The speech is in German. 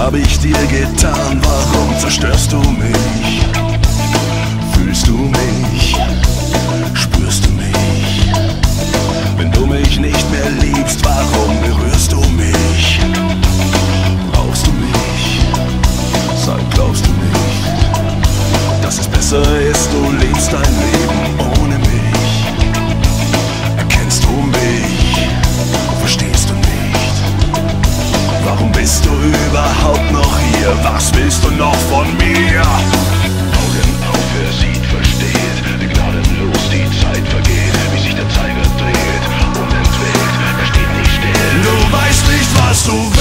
hab ich dir getan? Warum zerstörst du mich? Fühlst du mich? Spürst du mich? Wenn du mich nicht mehr liebst, warum berührst du mich? Brauchst du mich? Sag, glaubst du nicht, dass es besser ist, du lebst dein Leben ohne mich? Erkennst du mich? Verstehst du nicht? Warum bist du überhaupt noch hier? Was willst du noch von mir? Augen auf, wer sieht, versteht, gnadenlos die Zeit vergeht, wie sich der Zeiger dreht, unentwegt, er steht nicht still. Du weißt nicht, was du